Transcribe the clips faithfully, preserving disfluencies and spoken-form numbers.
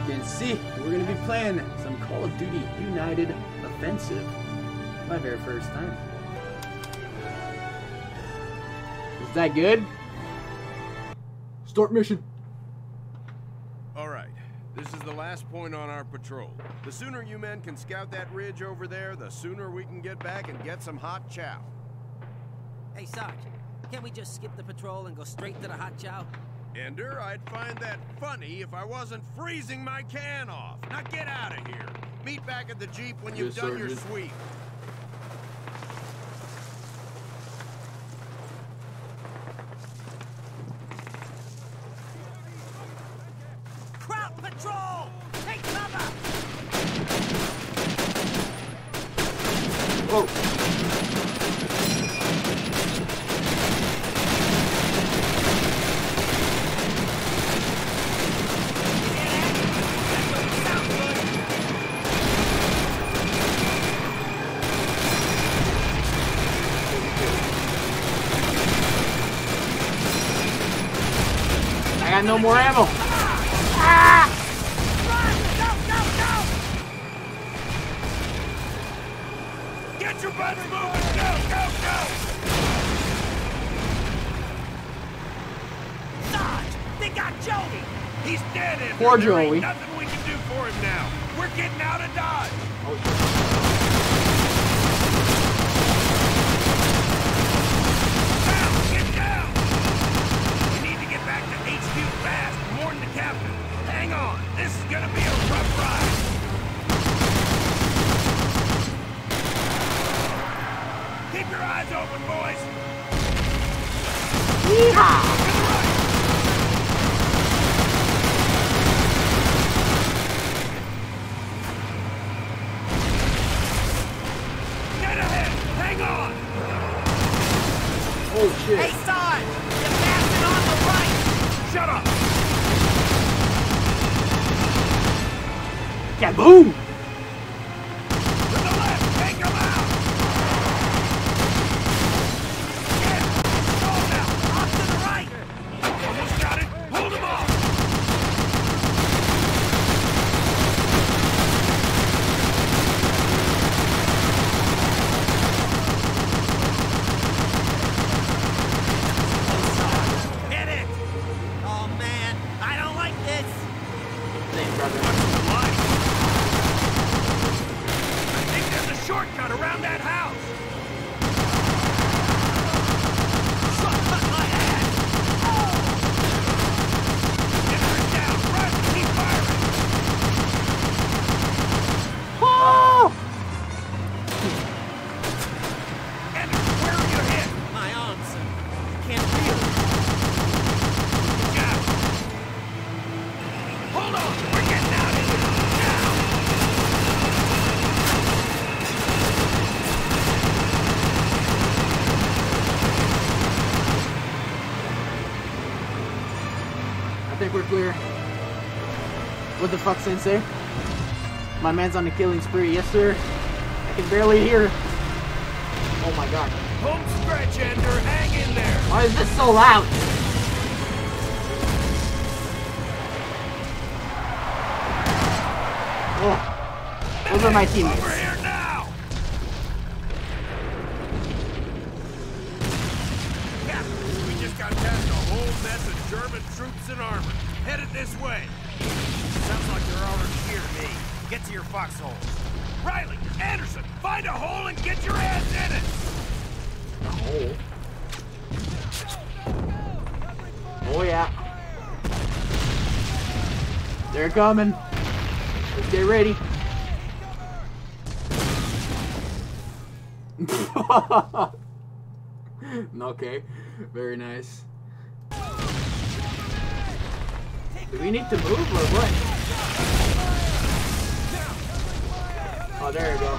can see, we're going to be playing some Call of Duty United Offensive. My very first time. Is that good? Start mission. Alright, this is the last point on our patrol. The sooner you men can scout that ridge over there, the sooner we can get back and get some hot chow. Hey, Sarge, can't we just skip the patrol and go straight to the hot chow? Ender, I'd find that funny if I wasn't freezing my can off. Now get out of here. Meet back at the Jeep when you've Yes, done your Sergeant. sweep. Crowd patrol! Take cover! Whoa. I got no more ammo. Ah! Run! Go, go, go! Get your butts moving! Go, go, go! Sarge! They got Joey! He's dead, Ender. Poor There ain't Joey. nothing we can do for him now. We're getting out of Dodge. Down, get down! We need to get back to H Q fast, warn the captain. Hang on, this is gonna be a rough ride. Keep your eyes open, boys. Yeehaw! To the right. Get ahead! Hang on! Oh shit. Hey, Sarge! You're passing on the right! Shut up! Kaboom! To the left! Take him out! Get! Slow now! Off to the right! Almost got it! Hold him off! Hit it! Oh, man. I don't like this. Thanks, brother. What's the line? I think there's a shortcut around that house! Shortcut my ass! Get her down! Run! Keep firing! Oh! Ender, where are you hit? My arms, sir. I can't feel it. Got it. Hold on! We're getting out of here! Now! I think we're clear. What the fuck, Sensei? My man's on the killing spree. Yes, sir. I can barely hear. Oh my god. Home stretch, Ender! Hang in there! Why is this so loud? Oh. Those are my teammates. Over here now! Captain, we just got past a whole mess of German troops in armor. Headed this way. Sounds like they're already here to me. Get to your foxhole. Riley, Anderson, find a hole and get your ass in it! Oh. Oh yeah. They're coming. Let's get ready. Okay. Very nice. Do we need to move or what? Oh, there you go.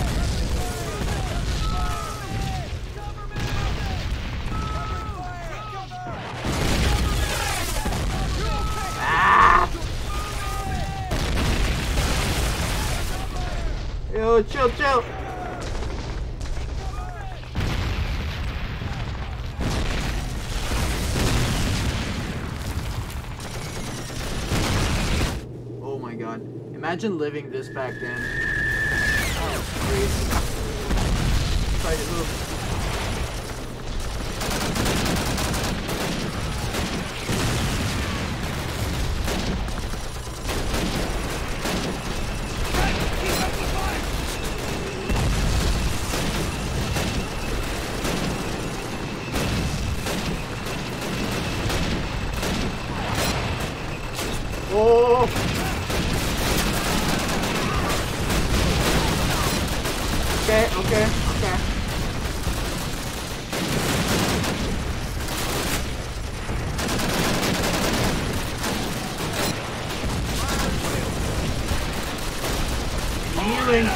Ah! Yo, chill, chill. god. Imagine living this back then. Oh, that's crazy. Try to move. Oh! Okay, okay, okay. Healing.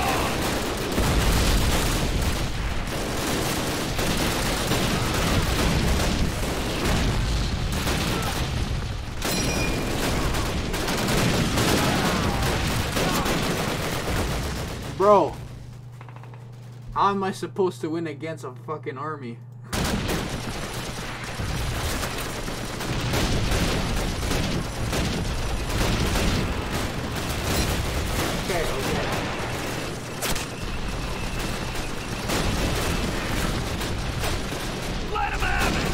Bro, how am I supposed to win against a fucking army? Okay, okay. Let him have it!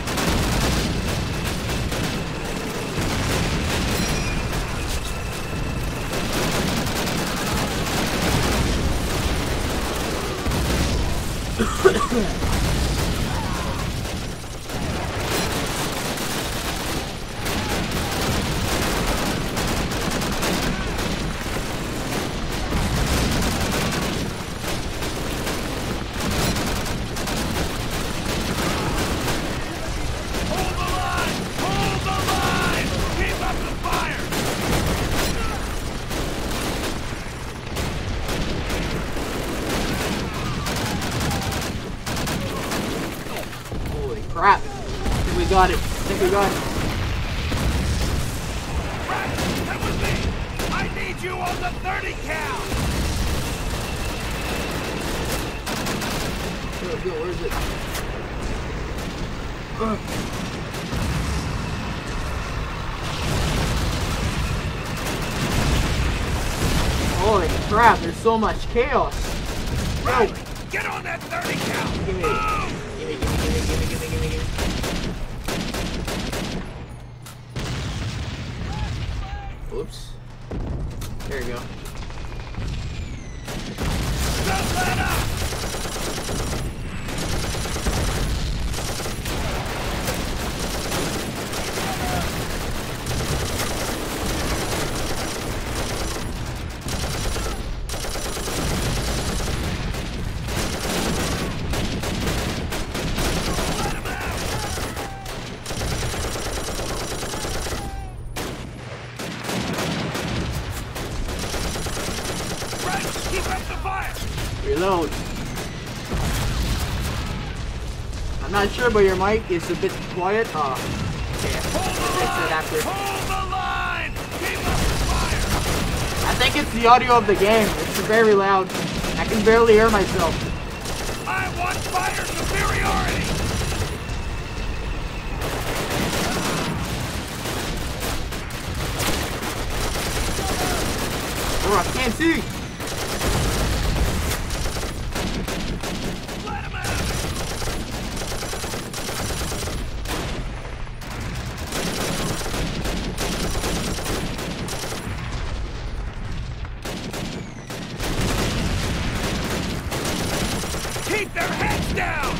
Hold the line! Hold the line! Keep up the fire! Holy crap. I think we got it. I think we got it. Right, that was me! I need you on the thirty cal! Go, go, where is it? Ugh. Holy crap, there's so much chaos. Right, Yo. get on that thirty cal! Give me, Move! give me, give me, give me, give me, give me, give me, give me. Oops. There you go. Don't let up! Keep up the fire! Reload. I'm not sure, but your mic is a bit quiet. Oh, okay. Hold the Fix it line! after. Hold the line! Keep up the fire! I think it's the audio of the game. It's very loud. I can barely hear myself. I want fire superiority! Oh, I can't see. Let him have it! Keep their heads down!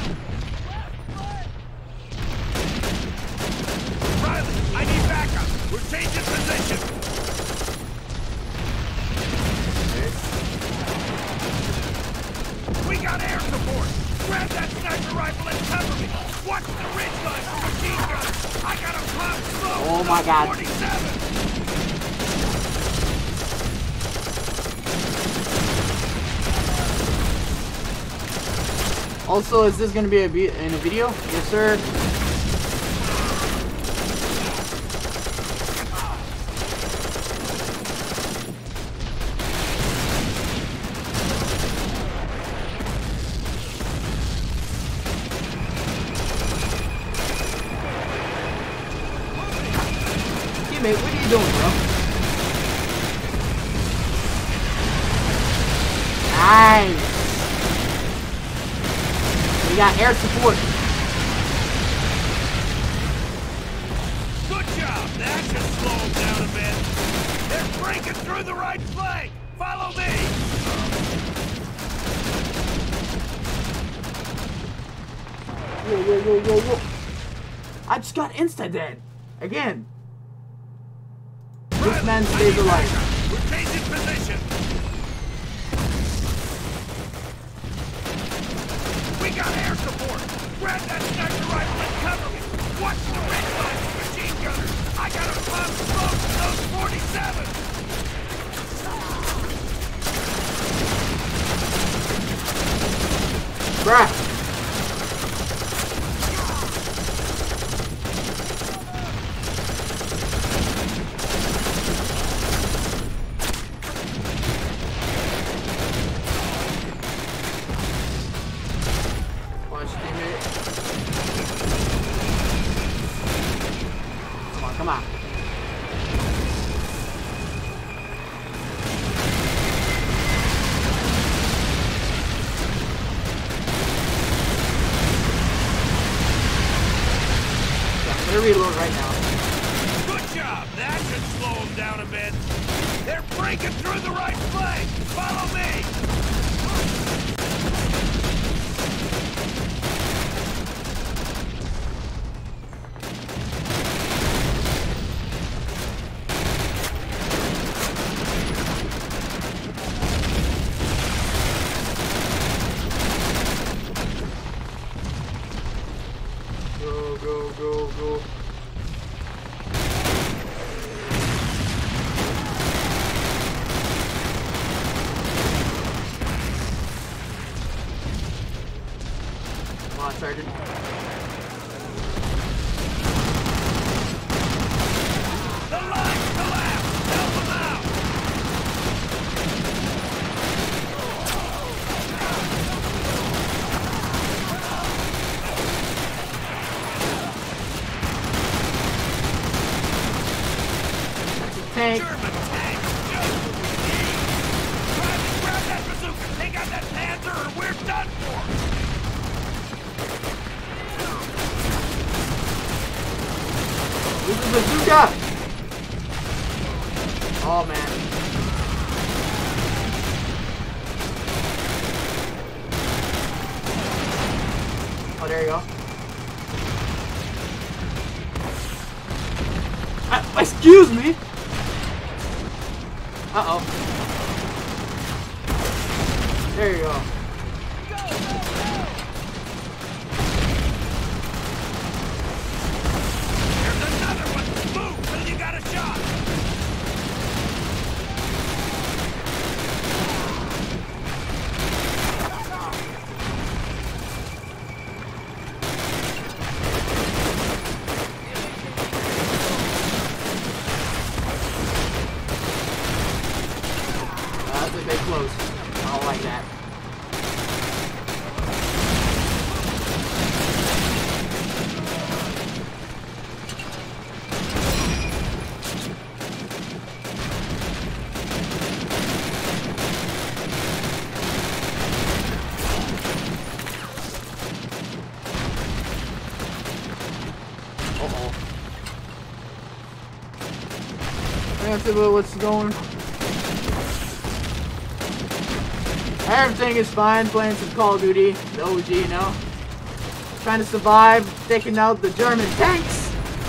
Riley, I need backup. We're changing position. We got air support. Grab that sniper rifle and cover me. Watch the ridge line for machine guns. I got a pop smoke. Oh my God. forty-seven. Also, is this gonna be a be in a video? Yes, sir. Teammate, what are you doing, bro? Nice. We got air support. Good job. That should slow them down a bit. They're breaking through the right flank. Follow me. Yo, yo, yo, yo, yo. I just got insta-dead. Again. This man stays alive. We're changing position. We got air support. Grab that sniper rifle and cover me. Watch the red line from machine gunners. I got a pump smoke from those forty-sevens. Bruh. Watch, teammate. Come on, come on. Reload right now. Good job. That should slow them down a bit. They're breaking through the right flank. Follow me. Go, go, go, go. Come on, Sergeant. The line collapsed. Help them out. Tank. German tank. Just try to grab that bazooka. Take out that Panzer or we're done for. This is bazooka. Oh man. Oh, there you go. Uh, excuse me. Uh-oh. There you go. There's another one. Move till you got a shot. That's a bit close. I don't like that. Uh-oh. I have to know what's going. Everything is fine, playing some Call of Duty, the O G, you know. Trying to survive, taking out the German tanks.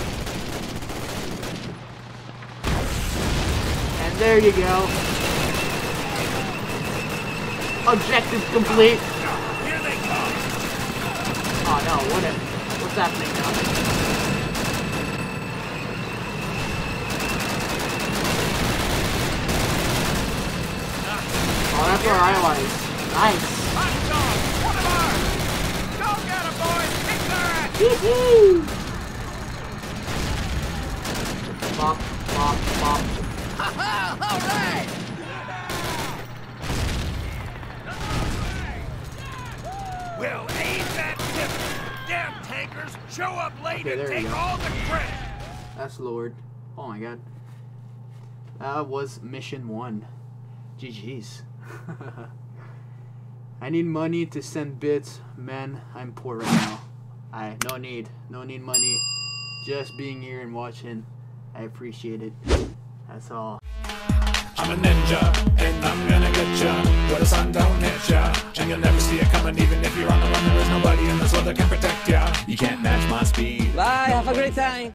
And there you go. Objective complete. Here they come. Oh no, what a, what's happening now? Oh, that's our allies. Nice. Hot dog. One of ours. Go get 'em, boys. Kick their ass. Woohoo! Bop, bop, bop. Ha ha! All right! We'll aim that tip. Damn tankers. Show up late Okay, and there you take go. all the credit. That's Lord. Oh my god. That was mission one. G G's. I need money to send bits. Man, I'm poor right now. I no need. No need money. Just being here and watching. I appreciate it. That's all. I'm a ninja, and I'm gonna get ya where the sun don't hit ya, and you'll never see it coming. Even if you're on the run, there is nobody in this world that can protect ya. You can't match my speed. Bye, have a great time.